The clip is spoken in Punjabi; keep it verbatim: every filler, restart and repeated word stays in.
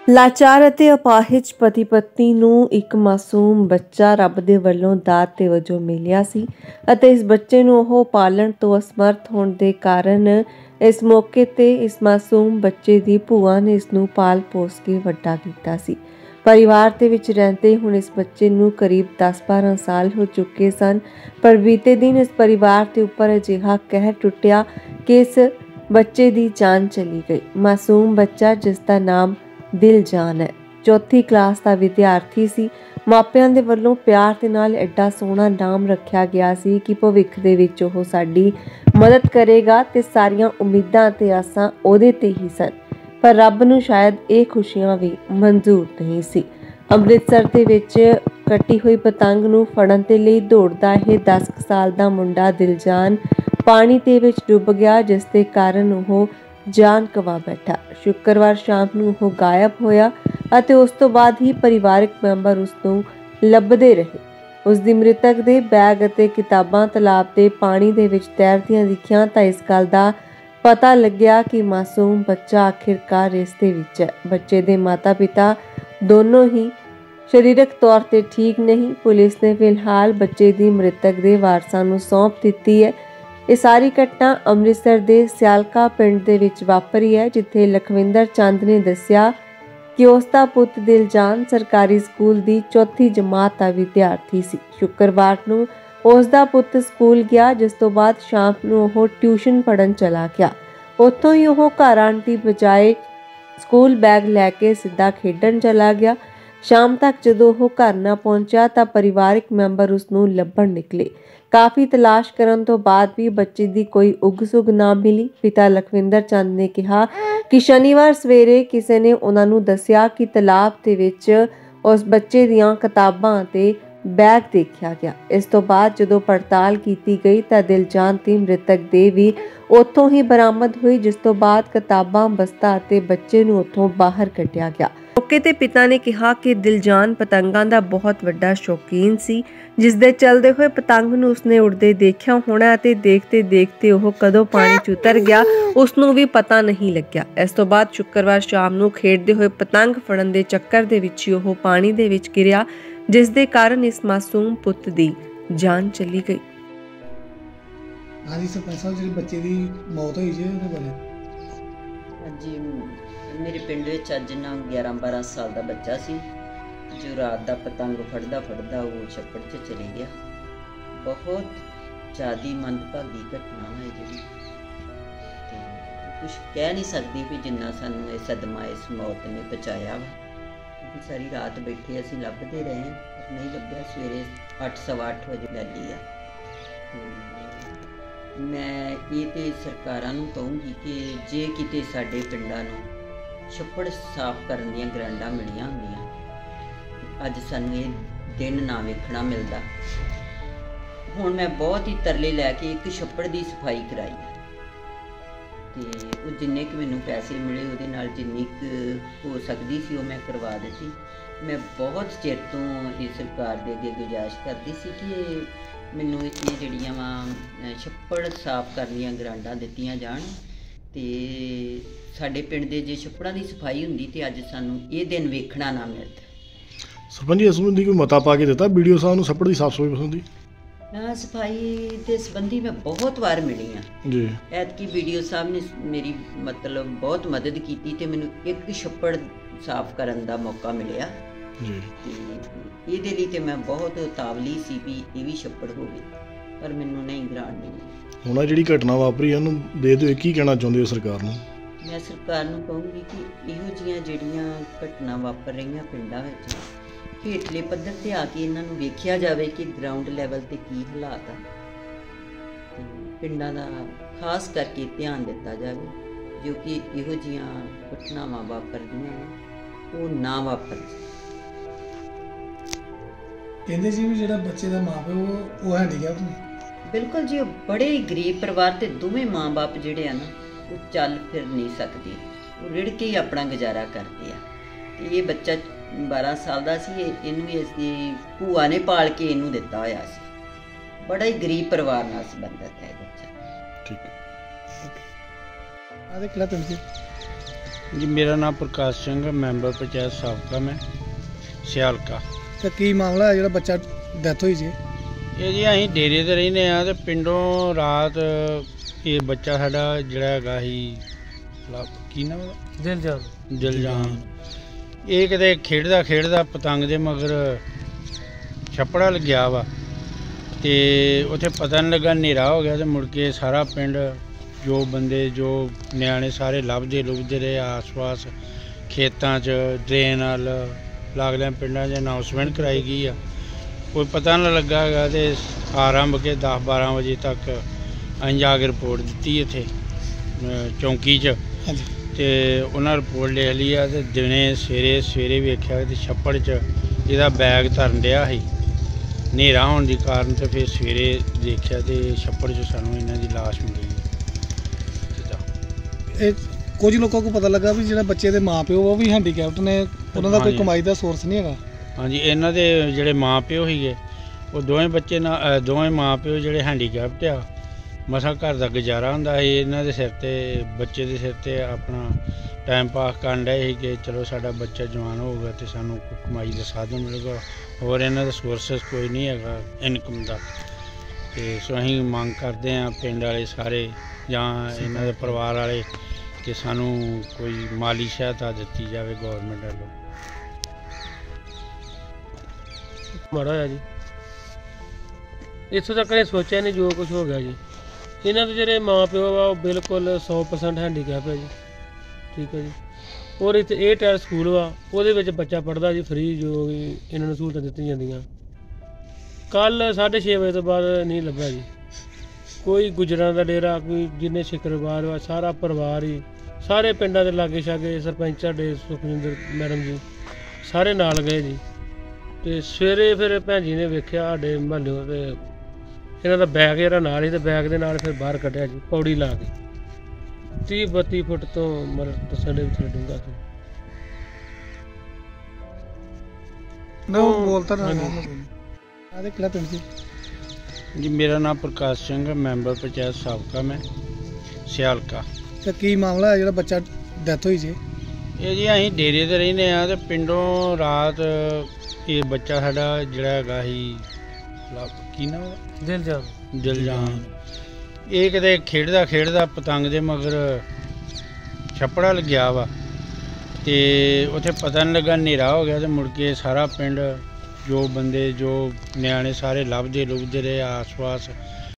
ਲਾਚਾਰ ਅਤੇ ਅਪਾਹਿਜ ਪਤੀ ਪਤਨੀ ਨੂੰ ਇੱਕ ਮਾਸੂਮ ਬੱਚਾ ਰੱਬ ਦੇ ਵੱਲੋਂ ਦਾਤ ਦੇ ਵਜੋਂ ਮਿਲਿਆ ਸੀ ਅਤੇ ਇਸ ਬੱਚੇ ਨੂੰ ਉਹ ਪਾਲਣ ਤੋਂ ਅਸਮਰਥ ਹੋਣ ਦੇ ਕਾਰਨ ਇਸ ਮੌਕੇ ਤੇ ਇਸ ਮਾਸੂਮ ਬੱਚੇ ਦੀ ਭੂਆ ਨੇ ਇਸ ਨੂੰ ਪਾਲ ਪੋਸ ਕੇ ਵੱਡਾ ਕੀਤਾ ਸੀ। परिवार ਦੇ ਵਿੱਚ ਰਹਿੰਦੇ ਹੁਣ ਇਸ ਬੱਚੇ ਨੂੰ ਕਰੀਬ ਦਸ ਬਾਰਾਂ ਸਾਲ ਹੋ ਚੁੱਕੇ ਸਨ, ਪਰ ਬੀਤੇ ਦਿਨ ਇਸ ਪਰਿਵਾਰ ਦੇ ਉੱਪਰ ਅਜਿਹਾ ਕਹਿਰ ਟੁੱਟਿਆ ਕਿ ਇਸ ਬੱਚੇ ਦੀ ਜਾਨ ਚਲੀ ਗਈ। ਮਾਸੂਮ ਬੱਚਾ ਜਿਸ ਦਾ ਨਾਮ ਦਿਲਜਾਨ है, चौथी क्लास का विद्यार्थी सी। मापियां दे वल्लों प्यार दे नाल एडा सोहना नाम रखिया गया सी कि भविख दे विच ओह साडी मदद करेगा ते सारियां उम्मीदां ते आसां ओहदे ते ही सन, पर रब नूं शायद ये खुशियां भी मंजूर नहीं सी। अमृतसर दे विच कट्टी हुई पतंग नूं फड़न दे लई दौड़दा इह दस साल दा मुंडा दिलजान पानी दे विच डुब गया, जिस दे कारण ओह जान गवा बैठा। शुक्रवार शाम ਨੂੰ ਉਹ ਗਾਇਬ ਹੋਇਆ ਅਤੇ ਉਸ ਤੋਂ ਬਾਅਦ ਹੀ ਪਰਿਵਾਰਕ ਮੈਂਬਰ ਉਸ ਨੂੰ ਲੱਭਦੇ ਰਹੇ। ਉਸ ਦੀ ਮ੍ਰਿਤਕ ਦੇ ਬੈਗ ਅਤੇ ਕਿਤਾਬਾਂ ਤਲਾਬ ਦੇ ਪਾਣੀ ਦੇ ਵਿੱਚ ਤੈਰਦੀਆਂ ਦਿਖੀਆਂ ਤਾਂ ਇਸ ਗੱਲ ਦਾ ਪਤਾ ਲੱਗਿਆ ਕਿ ਮਾਸੂਮ ਬੱਚਾ ਆਖਿਰਕਾਰ ਇਸ ਦੇ ਵਿੱਚ ਹੈ। ਬੱਚੇ ਦੇ ਮਾਤਾ-ਪਿਤਾ ਦੋਨੋਂ ਹੀ ਸਰੀਰਕ ਤੌਰ ਤੇ ਠੀਕ ਨਹੀਂ। ਪੁਲਿਸ ਨੇ ਫਿਲਹਾਲ ਬੱਚੇ ਦੀ ਮ੍ਰਿਤਕ ਦੇ ਵਾਰਸਾਂ ਨੂੰ ਸੌਂਪ ਦਿੱਤੀ ਹੈ। ਇਹ ਸਾਰੀ ਘਟਨਾ ਅੰਮ੍ਰਿਤਸਰ ਦੇ ਸਿਆਲਕਾ ਪਿੰਡ ਦੇ ਵਿੱਚ ਵਾਪਰੀ ਹੈ, ਜਿੱਥੇ ਲਖਵਿੰਦਰ ਚੰਦ ਨੇ ਦੱਸਿਆ ਕਿ ਉਸ ਦਾ ਪੁੱਤ ਦਿਲਜਾਨ ਸਰਕਾਰੀ ਸਕੂਲ ਦੀ ਚੌਥੀ ਜਮਾਤ ਦਾ ਵਿਦਿਆਰਥੀ ਸੀ। ਸ਼ੁੱਕਰਵਾਰ ਨੂੰ ਉਸ ਦਾ ਪੁੱਤ ਸਕੂਲ ਗਿਆ, ਜਿਸ ਤੋਂ ਬਾਅਦ ਸ਼ਾਮ ਨੂੰ ਉਹ ਟਿਊਸ਼ਨ ਪੜ੍ਹਨ ਚਲਾ ਗਿਆ। ਉੱਥੋਂ ਹੀ ਉਹ ਘਰ ਆਉਣ ਦੀ ਬਜਾਏ ਸਕੂਲ ਬੈਗ ਲੈ ਕੇ ਸਿੱਧਾ ਖੇਡਣ ਚਲਾ ਗਿਆ। ਸ਼ਾਮ ਤੱਕ ਜਦੋਂ ਉਹ ਘਰ ਨਾ ਪਹੁੰਚਿਆ ਤਾਂ ਪਰਿਵਾਰਕ ਮੈਂਬਰ ਉਸ ਨੂੰ ਲੱਭਣ ਨਿਕਲੇ। ਕਾਫੀ ਤਲਾਸ਼ ਕਰਨ ਤੋਂ ਬਾਅਦ ਵੀ ਬੱਚੇ ਦੀ ਕੋਈ ਉਗ-ਸੁਗ ਨਾ ਮਿਲੀ। ਪਿਤਾ ਲਖਵਿੰਦਰ ਚੰਦ ਨੇ ਕਿਹਾ ਕਿ ਸ਼ਨੀਵਾਰ ਸਵੇਰੇ ਕਿਸੇ ਨੇ ਉਹਨਾਂ ਨੂੰ ਦੱਸਿਆ ਕਿ ਤਲਾਬ ਦੇ ਵਿੱਚ ਉਸ ਬੱਚੇ ਦੀਆਂ ਕਿਤਾਬਾਂ ਅਤੇ ਬੈਗ ਦੇਖਿਆ ਗਿਆ। ਇਸ ਤੋਂ ਬਾਅਦ ਜਦੋਂ ਪੜਤਾਲ ਕੀਤੀ ਗਈ ਤਾਂ ਦਿਲਜਾਨ ਦੀ ਮ੍ਰਿਤਕ ਦੇਹ ਵੀ ਉੱਥੋਂ ਹੀ ਬਰਾਮਦ ਹੋਈ, ਜਿਸ ਤੋਂ ਬਾਅਦ ਕਿਤਾਬਾਂ, ਬਸਤਾ ਅਤੇ ਬੱਚੇ ਨੂੰ ਉੱਥੋਂ ਬਾਹਰ ਕੱਢਿਆ ਗਿਆ। ਮੌਕੇ ਤੇ ਪਿਤਾ ਨੇ ਕਿਹਾ ਕਿ ਦਿਲਜਾਨ ਪਤੰਗਾਂ ਦਾ ਬਹੁਤ ਵੱਡਾ ਸ਼ੌਕੀਨ ਸੀ, ਜਿਸ ਦੇ ਚੱਲਦੇ ਹੋਏ ਪਤੰਗ ਨੂੰ ਉਸਨੇ ਉੜਦੇ ਦੇਖਿਆ ਹੋਣਾ ਅਤੇ ਦੇਖਦੇ ਦੇਖਦੇ ਉਹ ਕਦੋਂ ਪਾਣੀ 'ਚ ਉਤਰ ਗਿਆ ਉਸ ਨੂੰ ਵੀ ਪਤਾ ਨਹੀਂ ਲੱਗਿਆ। ਇਸ ਤੋਂ ਬਾਅਦ ਸ਼ੁੱਕਰਵਾਰ ਸ਼ਾਮ ਨੂੰ ਖੇਡਦੇ ਹੋਏ ਪਤੰਗ ਫੜਨ ਦੇ ਚੱਕਰ ਦੇ ਵਿੱਚ ਉਹ ਪਾਣੀ ਦੇ ਵਿੱਚ ਗਿਰਿਆ, ਜਿਸ ਦੇ ਕਾਰਨ ਇਸ ਮਾਸੂਮ ਪੁੱਤ ਦੀ ਜਾਨ ਚਲੀ ਗਈ। ਹਾਂਜੀ ਸਰਪੰਚ ਸਾਹਿਬ, ਜਿਹੜੇ ਬੱਚੇ ਦੀ ਮੌਤ ਹੋਈ ਜੀ ਉਹਦੇ ਬਾਰੇ। ਹਾਂਜੀ, ਮੇਰੇ ਪਿੰਡ ਵਿੱਚ ਅੱਜ ਨਾ ਗਿਆਰਾਂ ਬਾਰਾਂ ਸਾਲ ਦਾ ਬੱਚਾ ਸੀ, ਜੋ ਰਾਤ ਦਾ ਪਤੰਗ ਫੜਦਾ ਫੜਦਾ ਉਹ ਛੱਪੜ 'ਚ ਚਲੇ ਗਿਆ। ਬਹੁਤ ਜ਼ਿਆਦਾ ਮੰਦਭਾਗੀ ਘਟਨਾ ਹੈ ਜਿਹੜੀ, ਤੇ ਕੁਝ ਕਹਿ ਨਹੀਂ ਸਕਦੀ ਵੀ ਜਿੰਨਾ ਸਾਨੂੰ ਇਹ ਸਦਮਾ ਇਸ ਮੌਤ ਨੇ ਪਹੁੰਚਾਇਆ ਵਾ। ਕਿਉਂਕਿ ਸਾਰੀ ਰਾਤ ਬੈਠੇ ਅਸੀਂ ਲੱਭਦੇ ਰਹੇ, ਨਹੀਂ ਲੱਭਿਆ। ਸਵੇਰੇ ਅੱਠ ਸਵਾ ਅੱਠ ਵਜੇ ਲੈ ਲਈ ਆ। ਮੈਂ ਇਹ ਤੇ ਸਰਕਾਰਾਂ ਨੂੰ ਕਹੂੰਗੀ ਕਿ ਜੇ ਕਿਤੇ ਸਾਡੇ ਪਿੰਡਾਂ ਨੂੰ ਛੱਪੜ ਸਾਫ਼ ਕਰਨ ਦੀਆਂ ਗ੍ਰਾਂਟਾਂ ਮਿਲੀਆਂ ਹੁੰਦੀਆਂ, ਅੱਜ ਸਾਨੂੰ ਇਹ ਦਿਨ ਨਾ ਵੇਖਣਾ ਮਿਲਦਾ। ਹੁਣ ਮੈਂ ਬਹੁਤ ਹੀ ਤਰਲੇ ਲੈ ਕੇ ਇੱਕ ਛੱਪੜ ਦੀ ਸਫਾਈ ਕਰਾਈ ਤੇ ਉਹ ਜਿੰਨੇ ਕੁ ਮੈਨੂੰ ਪੈਸੇ ਮਿਲੇ ਉਹਦੇ ਨਾਲ ਜਿੰਨੀ ਕੁ ਹੋ ਸਕਦੀ ਸੀ ਉਹ ਮੈਂ ਕਰਵਾ ਦਿੱਤੀ। ਮੈਂ ਬਹੁਤ ਚਿਰ ਤੋਂ ਇਹ ਸਰਕਾਰ ਦੇ ਅੱਗੇ ਗੁਜ਼ਾਰਿਸ਼ ਕਰਦੀ ਸੀ ਕਿ ਮੈਨੂੰ ਇਹ ਜਿਹੜੀਆਂ ਵਾ ਛੱਪੜ ਸਾਫ਼ ਕਰਨ ਦੀਆਂ ਗ੍ਰਾਂਟਾਂ ਦਿੱਤੀਆਂ ਜਾਣ ਤੇ ਸਾਡੇ ਪਿੰਡ ਦੇ ਜੇ ਛੱਪੜਾਂ ਦੀ ਸਫਾਈ ਹੁੰਦੀ ਤੇ ਅੱਜ ਸਾਨੂੰ ਇਹ ਦਿਨ ਵੇਖਣਾ ਨਾ ਮਿਲਦਾ। ਸਰਪੰਚ ਜੀ, ਇਸ ਸੰਬੰਧੀ ਕੋਈ ਮਤਾ ਪਾ ਕੇ ਦਿੱਤਾ ਬੀ ਡੀ ਓ ਸਾਹਿਬ ਨੂੰ ਛੱਪੜ ਦੀ ਸਾਫ਼ ਸਫਾਈ ਪਸੰਦੀ? ਹਾਂ, ਸਫਾਈ ਦੇ ਸੰਬੰਧੀ ਮੈਂ ਬਹੁਤ ਵਾਰ ਮਿਲੀ ਹਾਂ ਜੀ। ਐਤਕੀ ਬੀ ਡੀ ਓ ਸਾਹਿਬ ਨੇ ਮੇਰੀ ਮਤਲਬ ਬਹੁਤ ਮਦਦ ਕੀਤੀ ਤੇ ਮੈਨੂੰ ਇੱਕ ਛੱਪੜ ਸਾਫ਼ ਕਰਨ ਦਾ ਮੌਕਾ ਮਿਲਿਆ ਜੀ। ਤੇ ਇਹਦੇ ਲਈ ਤੇ ਮੈਂ ਬਹੁਤ ਉਤਾਵਲੀ ਸੀ ਵੀ ਇਹ ਵੀ ਛੱਪੜ ਹੋਵੇ, ਪਰ ਮੈਨੂੰ ਨਹੀਂ ਗ੍ਰਾਂਟ ਮਿਲੀ। ਹੁਣ ਜਿਹੜੀ ਘਟਨਾ ਵਾਪਰੀ ਉਹਨੂੰ ਦੇ ਦਿਓ, ਕੀ ਕਹਿਣਾ ਚਾਹੁੰਦੇ ਹੋ ਸਰਕਾਰ ਨੂੰ? ਮੈਂ ਸਰਕਾਰ ਨੂੰ ਕਹੂੰਗੀ ਕਿ ਇਹੋ ਜਿਹੀਆਂ ਜਿਹੜੀਆਂ ਘਟਨਾ ਵਾਪਰ ਰਹੀਆਂ ਪਿੰਡਾਂ ਵਿੱਚ, ਹੇਠਲੇ ਪੱਧਰ 'ਤੇ ਆ ਕੇ ਇਹਨਾਂ ਨੂੰ ਵੇਖਿਆ ਜਾਵੇ ਕਿ ਗਰਾਊਂਡ ਲੈਵਲ 'ਤੇ ਕੀ ਹਾਲਾਤ ਆ। ਪਿੰਡਾਂ ਦਾ ਖਾਸ ਕਰਕੇ ਧਿਆਨ ਦਿੱਤਾ ਜਾਵੇ, ਜੋ ਕਿ ਇਹੋ ਜਿਹੀਆਂ ਘਟਨਾਵਾਂ ਵਾਪਰਦੀਆਂ ਉਹ ਨਾ ਵਾਪਰ। ਕਹਿੰਦੇ ਜੀ ਵੀ ਜਿਹੜਾ ਬੱਚੇ ਦਾ ਮਾਂ ਪਿਓ ਉਹ ਹੈਂਡੀਕੈਪ ਨੇ। ਬਿਲਕੁਲ ਜੀ, ਉਹ ਬੜੇ ਹੀ ਗਰੀਬ ਪਰਿਵਾਰ ਤੇ ਦੋਵੇਂ ਮਾਂ ਬਾਪ ਜਿਹੜੇ ਆ ਨਾ ਉਹ ਚੱਲ ਫਿਰ ਨਹੀਂ ਸਕਦੇ, ਉਹ ਰਿੜ ਕੇ ਹੀ ਆਪਣਾ ਗੁਜ਼ਾਰਾ ਕਰਦੇ ਆ। ਤੇ ਇਹ ਬੱਚਾ ਬਾਰਾਂ ਸਾਲ ਦਾ ਸੀ, ਇਹਨੂੰ ਵੀ ਇਸਦੀ ਭੂਆ ਨੇ ਪਾਲ ਕੇ ਇਹਨੂੰ ਦਿੱਤਾ ਹੋਇਆ ਸੀ। ਬੜਾ ਹੀ ਗਰੀਬ ਪਰਿਵਾਰ ਨਾਲ ਸੰਬੰਧਿਤ ਹੈ ਬੱਚਾ। ਠੀਕ ਹੈ। ਆ ਦੇਖ ਲੈ ਪਿੰਡ ਜੀ जी मेरा नाम प्रकाश सिंह, मैंबर पंचायत साबका मैं सियालका। ਤੇ ਕੀ ਮਾਮਲਾ ਹੈ ਜਿਹੜਾ ਬੱਚਾ ਡੈਥ ਹੋਈ ਜੀ? ਇਹ ਜੀ ਅਸੀਂ ਡੇਰੇ ਤੇ ਰਹਿੰਦੇ ਆ ਤੇ ਪਿੰਡੋਂ ਰਾਤ ਇਹ ਬੱਚਾ ਸਾਡਾ ਜਿਹੜਾ ਹੈਗਾ ਸੀ ਲਾ- ਕੀ ਨਾਮ ਉਹਦਾ? ਦਿਲਜਾਨ। ਦਿਲਜਾਨ। ਇਹ ਕਿਤੇ ਖੇਡਦਾ ਖੇਡਦਾ ਪਤੰਗ ਦੇ ਮਗਰ ਛੱਪੜਾ ਲੱਗਿਆ ਵਾ ਤੇ ਉੱਥੇ ਪਤਾ ਨਹੀਂ ਲੱਗਾ, ਹਨੇਰਾ ਹੋ ਗਿਆ ਤੇ ਮੁੜ ਕੇ ਸਾਰਾ ਪਿੰਡ ਜੋ ਬੰਦੇ ਜੋ ਨਿਆਣੇ ਸਾਰੇ ਲੱਭਦੇ ਲੁਭਦੇ ਰਹੇ ਆਸ-ਪਾਸ ਖੇਤਾਂ 'ਚ, ਡਰੇਨ ਵੱਲ ਲਾਗਲੇ ਪਿੰਡਾਂ 'ਚ ਅਨਾਊਂਸਮੈਂਟ ਕਰਾਈ ਗਈ ਆ। ਕੋਈ ਪਤਾ ਨਹੀਂ ਲੱਗਾ ਹੈਗਾ ਤੇ ਆਰੰਭ ਕੇ ਦਸ ਬਾਰਾਂ ਵਜੇ ਤੱਕ ਅਸੀਂ ਜਾ ਕੇ ਰਿਪੋਰਟ ਦਿੱਤੀ ਇੱਥੇ ਅ, ਚੌਂਕੀ 'ਚ ਤੇ ਉਹਨਾਂ ਰਿਪੋਰਟ ਲਿਖ ਲਈ ਆ ਤੇ ਦਿਨੇ ਸਵੇਰੇ ਸਵੇਰੇ ਵੇਖਿਆ ਤੇ ਛੱਪੜ 'ਚ ਇਹਦਾ ਬੈਗ ਧਰਨ ਡਿਆ ਸੀ। ਹਨੇਰਾ ਹੋਣ ਦੀ ਕਾਰਨ ਤੇ ਫਿਰ ਸਵੇਰੇ ਦੇਖਿਆ ਤੇ ਛੱਪੜ 'ਚ ਸਾਨੂੰ ਇਹਨਾਂ ਦੀ ਲਾਸ਼ ਮਿਲੀ। ਇਹ ਕੁਝ ਲੋਕਾਂ ਨੂੰ ਪਤਾ ਲੱਗਾ ਵੀ ਜਿਹੜਾ ਬੱਚੇ ਦੇ ਮਾਪਿਓ ਉਹ ਵੀ ਹੈਂਡੀਕੈਪਟ ਨੇ, ਉਹਨਾਂ ਦਾ ਕੋਈ ਹਾਂਜੀ। ਕਮਾਈ ਦਾ ਸੋਰਸ ਨਹੀਂ ਹੈਗਾ। ਹਾਂਜੀ, ਇਹਨਾਂ ਦੇ ਜਿਹੜੇ ਮਾਂ ਪਿਓ ਸੀਗੇ ਉਹ ਦੋਵੇਂ ਬੱਚੇ ਨਾਲ ਦੋਵੇਂ ਮਾਂ ਪਿਓ ਜਿਹੜੇ ਹੈਂਡੀਕੈਪਟ ਆ, ਮਸਾਂ ਘਰ ਦਾ ਗੁਜ਼ਾਰਾ ਹੁੰਦਾ ਸੀ। ਇਹਨਾਂ ਦੇ ਸਿਰ ਤੇ ਬੱਚੇ ਦੇ ਸਿਰ ਤੇ ਆਪਣਾ ਟਾਈਮ ਪਾਸ ਕਰਨ ਡਏ ਸੀ ਕਿ ਚਲੋ ਸਾਡਾ ਬੱਚਾ ਜਵਾਨ ਹੋਊਗਾ ਤੇ ਸਾਨੂੰ ਕੋਈ ਕਮਾਈ ਦਾ ਸਾਧਨ ਮਿਲੇਗਾ। ਹੋਰ ਇਹਨਾਂ ਦਾ ਸੋਰਸਸ ਕੋਈ ਨਹੀਂ ਹੈਗਾ ਇਨਕਮ ਦਾ। ਤੇ ਸੋ ਅਸੀਂ ਮੰਗ ਕਰਦੇ ਹਾਂ ਪਿੰਡ ਵਾਲੇ ਸਾਰੇ ਜਾਂ ਇਹਨਾਂ ਦੇ ਪਰਿਵਾਰ ਵਾਲੇ ਕਿ ਸਾਨੂੰ ਕੋਈ ਮਾਲੀ ਸਹਾਇਤਾ ਦਿੱਤੀ ਜਾਵੇ ਗੌਰਮੈਂਟ ਵੱਲੋਂ। ਮਾੜਾ ਹੋਇਆ ਜੀ, ਇੱਥੋਂ ਤੱਕ ਇਹ ਸੋਚਿਆ ਨਹੀਂ ਜੋ ਕੁਝ ਹੋ ਗਿਆ ਜੀ। ਇਹਨਾਂ ਦੇ ਜਿਹੜੇ ਮਾਂ ਪਿਓ ਆ ਉਹ ਬਿਲਕੁਲ ਸੌ ਪਰਸੈਂਟ ਹੈਂਡੀਕੈਪ ਹੈ ਜੀ, ਠੀਕ ਹੈ ਜੀ। ਔਰ ਇੱਥੇ ਇਹ ਟੈਰ ਸਕੂਲ ਵਾ, ਉਹਦੇ ਵਿੱਚ ਬੱਚਾ ਪੜ੍ਹਦਾ ਜੀ ਫਰੀ, ਜੋ ਵੀ ਇਹਨਾਂ ਨੂੰ ਸਹੂਲਤਾਂ ਦਿੱਤੀਆਂ ਜਾਂਦੀਆਂ। ਕੱਲ੍ਹ ਸਾਢੇ ਛੇ ਵਜੇ ਤੋਂ ਬਾਅਦ ਨਹੀਂ ਲੱਭਿਆ ਜੀ ਕੋਈ। ਗੁਜਰਾਂ ਦਾ ਡੇਰਾ, ਕੋਈ ਜਿੰਨੇ ਸ਼ੁੱਕਰਵਾਰ ਵਾ, ਸਾਰਾ ਪਰਿਵਾਰ ਹੀ, ਸਾਰੇ ਪਿੰਡਾਂ ਦੇ ਲਾਗੇ ਛਾਗੇ ਸਰਪੰਚ ਸਾਡੇ ਸੁਖਜਿੰਦਰ ਮੈਡਮ ਜੀ ਸਾਰੇ ਨਾਲ ਗਏ ਜੀ। ਤੇ ਸਵੇਰੇ ਫਿਰ ਭੈਣ ਜੀ ਨੇ ਵੇਖਿਆ ਸਾਡੇ ਮੁਹੱਲਿਓਂ ਤੇ ਇਹਨਾਂ ਦਾ ਬੈਗ ਜਿਹੜਾ ਨਾਲ ਹੀ ਤੇ ਬੈਗ ਦੇ ਨਾਲ ਫਿਰ ਬਾਹਰ ਕੱਢਿਆ ਜੀ ਪੌੜੀ ਲਾ ਕੇ। ਤੀਹ ਬੱਤੀ ਫੁੱਟ ਤੋਂ ਮਤਲਬ ਦੱਸਣ ਦੇ ਵਿੱਚ ਡੂੰਘਾ ਸੀ। ਨਾ ਉਹ ਬੋਲਤਾ ਨਾ ਹਾਂਜੀ। ਆਦੇ ਕਿਹੜਾ ਪਿੰਡ ਸੀ ਜੀ ਮੇਰਾ ਨਾਮ ਪ੍ਰਕਾਸ਼ ਸਿੰਘ, ਮੈਂਬਰ ਪੰਚਾਇਤ ਸਾਬਕਾ ਮੈਂ ਸਿਆਲਕਾ। ਤੇ ਕੀ ਮਾਮਲਾ ਹੈ ਜਿਹੜਾ ਬੱਚਾ ਡੈਥ ਹੋਈ ਜੀ? ਇਹ ਜੀ ਅਸੀਂ ਡੇਰੇ ਤੇ ਰਹਿੰਦੇ ਆ ਤੇ ਪਿੰਡੋਂ ਰਾਤ ਇਹ ਬੱਚਾ ਸਾਡਾ ਜਿਹੜਾ ਹੈਗਾ ਸੀ ਲਾ- ਕੀ ਨਾਮ ਉਹਦਾ? ਦਿਲਜਾਨ। ਦਿਲਜਾਨ। ਇਹ ਕਿਤੇ ਖੇਡਦਾ ਖੇਡਦਾ ਪਤੰਗ ਦੇ ਮਗਰ ਛੱਪੜਾ ਲੱਗਿਆ ਵਾ ਤੇ ਉੱਥੇ ਪਤਾ ਨਹੀਂ ਲੱਗਾ, ਹਨੇਰਾ ਹੋ ਗਿਆ ਤੇ ਮੁੜ ਕੇ ਸਾਰਾ ਪਿੰਡ ਜੋ ਬੰਦੇ ਜੋ ਨਿਆਣੇ ਸਾਰੇ ਲੱਭਦੇ ਲੁਭਦੇ ਰਹੇ ਆਸ-ਪਾਸ